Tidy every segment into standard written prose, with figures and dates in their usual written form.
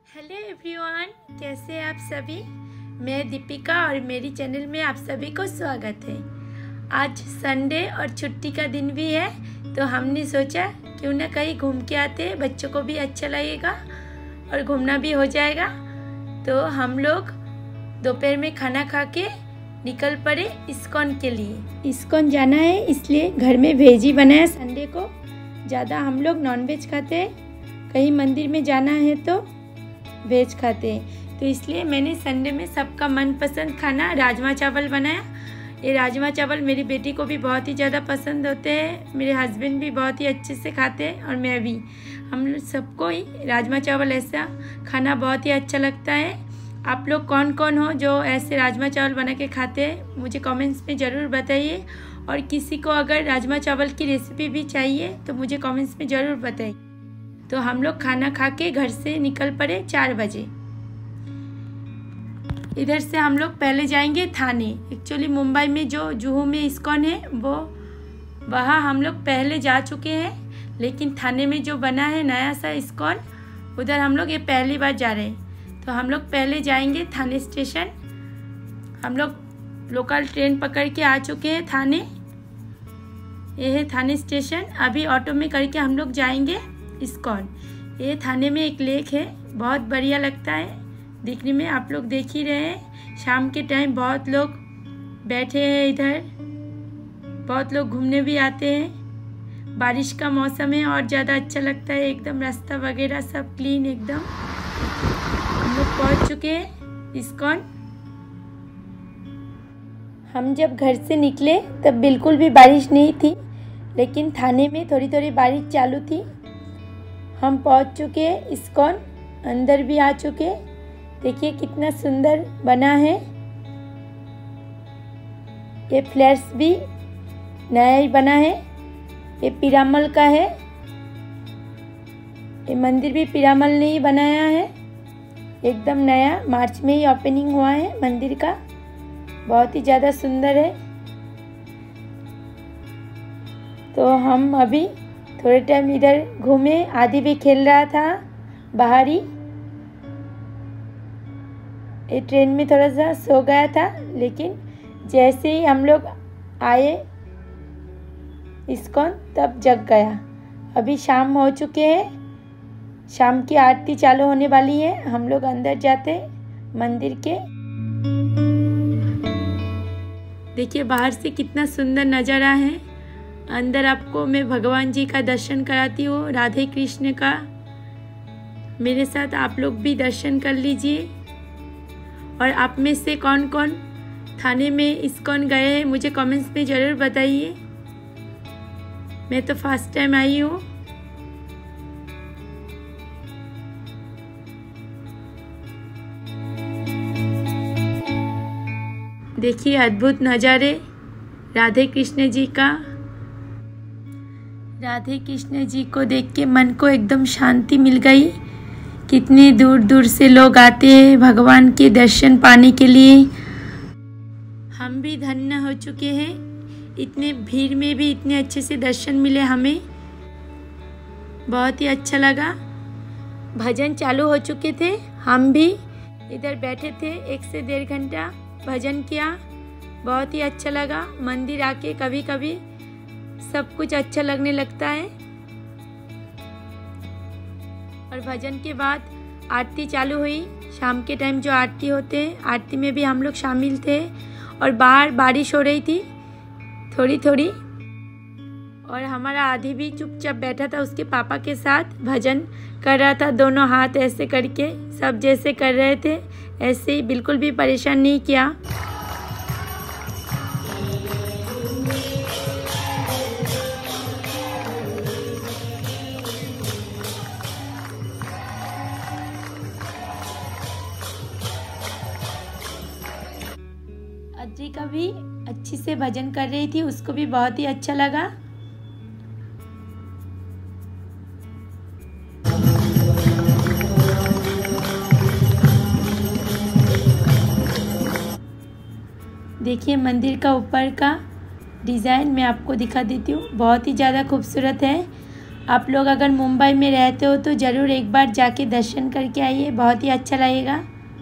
Hello everyone, कैसे हैं आप सभी। मैं दीपिका और मेरी चैनल में आप सभी को स्वागत है। आज संडे और छुट्टी का दिन भी है, तो हमने सोचा क्यों ना कहीं घूम के आते, बच्चों को भी अच्छा लगेगा और घूमना भी हो जाएगा। तो हम लोग दोपहर में खाना खा के निकल पड़े इस्कॉन के लिए। इस्कॉन जाना है, इसलिए घर में वेज ही बनाया। संडे को ज़्यादा हम लोग नॉनवेज खाते हैं, कहीं मंदिर में जाना है तो वेज खाते हैं, तो इसलिए मैंने संडे में सबका मनपसंद खाना राजमा चावल बनाया। ये राजमा चावल मेरी बेटी को भी बहुत ही ज़्यादा पसंद होते हैं, मेरे हस्बैंड भी बहुत ही अच्छे से खाते हैं और मैं भी। हम सबको ही राजमा चावल ऐसा खाना बहुत ही अच्छा लगता है। आप लोग कौन कौन हो जो ऐसे राजमा चावल बना के खाते हैं, मुझे कमेंट्स में ज़रूर बताइए। और किसी को अगर राजमा चावल की रेसिपी भी चाहिए तो मुझे कमेंट्स में ज़रूर बताइए। तो हम लोग खाना खा के घर से निकल पड़े 4 बजे। इधर से हम लोग पहले जाएंगे थाने। एक्चुअली मुंबई में जो जुहू में इस्कॉन है वो वहाँ हम लोग पहले जा चुके हैं, लेकिन थाने में जो बना है नया सा इस्कॉन, उधर हम लोग ये पहली बार जा रहे हैं। तो हम लोग पहले जाएंगे थाने स्टेशन। हम लोग लोकल ट्रेन पकड़ के आ चुके हैं थाने। ये है थाने स्टेशन। अभी ऑटो में करके हम लोग जाएंगे इस्कॉन। ये थाने में एक लेक है, बहुत बढ़िया लगता है दिखने में। आप लोग देख ही रहे हैं, शाम के टाइम बहुत लोग बैठे हैं इधर, बहुत लोग घूमने भी आते हैं। बारिश का मौसम है और ज़्यादा अच्छा लगता है, एकदम रास्ता वगैरह सब क्लीन एकदम। हम लोग पहुँच चुके हैं इस्कॉन। हम जब घर से निकले तब बिल्कुल भी बारिश नहीं थी, लेकिन थाने में थोड़ी थोड़ी बारिश चालू थी। हम पहुंच चुके हैं इस्कॉन, अंदर भी आ चुके। देखिए कितना सुंदर बना है। ये फ्लैट्स भी नया ही बना है। ये पीरामल का है। ये मंदिर भी पीरामल ने ही बनाया है, एकदम नया। मार्च में ही ओपनिंग हुआ है मंदिर का, बहुत ही ज़्यादा सुंदर है। तो हम अभी थोड़े टाइम इधर घूमे। आदि भी खेल रहा था बाहर ही। ये ट्रेन में थोड़ा सा सो गया था, लेकिन जैसे ही हम लोग आए इस्कॉन तब जग गया। अभी शाम हो चुके हैं, शाम की आरती चालू होने वाली है। हम लोग अंदर जाते मंदिर के। देखिए बाहर से कितना सुंदर नज़ारा है। अंदर आपको मैं भगवान जी का दर्शन कराती हूँ, राधे कृष्ण का। मेरे साथ आप लोग भी दर्शन कर लीजिए। और आप में से कौन कौन थाने में इस्कॉन गए हैं मुझे कमेंट्स में ज़रूर बताइए। मैं तो फर्स्ट टाइम आई हूँ। देखिए अद्भुत नज़ारे राधे कृष्ण जी का। राधे कृष्ण जी को देख के मन को एकदम शांति मिल गई। कितने दूर दूर से लोग आते हैं भगवान के दर्शन पाने के लिए। हम भी धन्य हो चुके हैं, इतने भीड़ में भी इतने अच्छे से दर्शन मिले हमें, बहुत ही अच्छा लगा। भजन चालू हो चुके थे, हम भी इधर बैठे थे, 1 से 1.5 घंटा भजन किया। बहुत ही अच्छा लगा। मंदिर आके कभी कभी सब कुछ अच्छा लगने लगता है। और भजन के बाद आरती चालू हुई। शाम के टाइम जो आरती होते हैं, आरती में भी हम लोग शामिल थे। और बाहर बारिश हो रही थी थोड़ी थोड़ी, और हमारा आदि भी चुपचाप बैठा था उसके पापा के साथ, भजन कर रहा था। दोनों हाथ ऐसे करके सब जैसे कर रहे थे, ऐसे ही, बिल्कुल भी परेशान नहीं किया। अद्री का भी अच्छी से भजन कर रही थी, उसको भी बहुत ही अच्छा लगा। देखिए मंदिर का ऊपर का डिज़ाइन मैं आपको दिखा देती हूँ, बहुत ही ज़्यादा खूबसूरत है। आप लोग अगर मुंबई में रहते हो तो ज़रूर एक बार जाके दर्शन करके आइए, बहुत ही अच्छा लगेगा।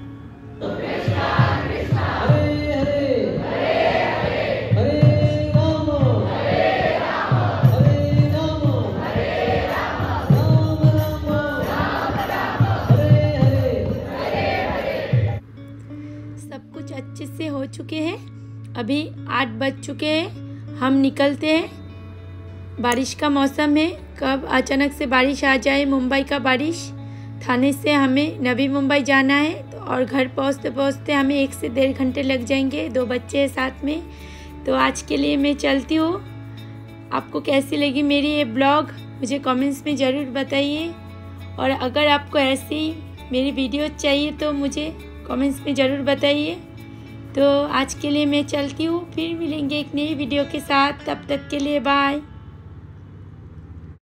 सब कुछ अच्छे से हो चुके हैं। अभी 8 बज चुके हैं, हम निकलते हैं। बारिश का मौसम है, कब अचानक से बारिश आ जाए। मुंबई का बारिश, थाने से हमें नवी मुंबई जाना है और घर पहुंचते पहुंचते हमें 1 से 1.5 घंटे लग जाएंगे। 2 बच्चे हैं साथ में। तो आज के लिए मैं चलती हूँ। आपको कैसी लगी मेरी ये ब्लॉग मुझे कमेंट्स में ज़रूर बताइए, और अगर आपको ऐसी मेरी वीडियो चाहिए तो मुझे कमेंट्स में ज़रूर बताइए। तो आज के लिए मैं चलती हूँ, फिर मिलेंगे एक नई वीडियो के साथ। तब तक के लिए बाय।